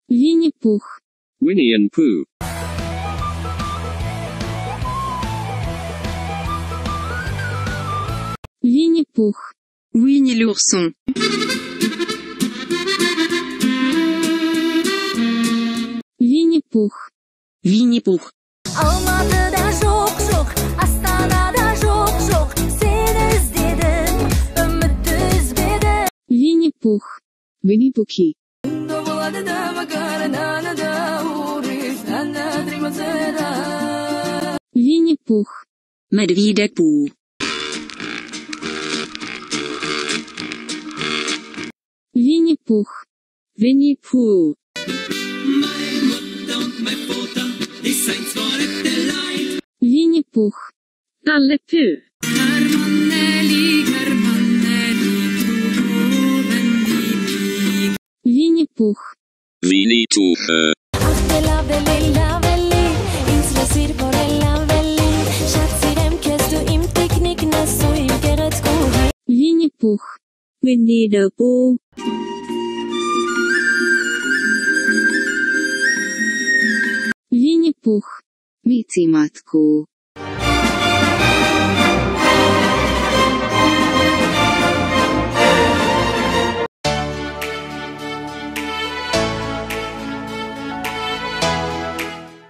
Винни-Пух. Winnie and Pooh. Винни-Пух. Winnie l'ourson. Винни-Пух. Winnie-Pooh. Almatı'da şok şok, Astana'da şok şok. Seni özledim, ümitті üzmedim. Винни-Пух. Winnie-Poohie. Винни-Пух. Medvídek Pooh. Винни-Пух. Winnie-Pooh. Винни-Пух. Nalle Puh. Винни-Пух. Winnie Pooh. Bella bella velli, interesser på Ella velli. Schatzirem køstu im teknik næsso i geret skohe. Винни-Пух. Winnie the Pooh. Винни-Пух. Mitimatku.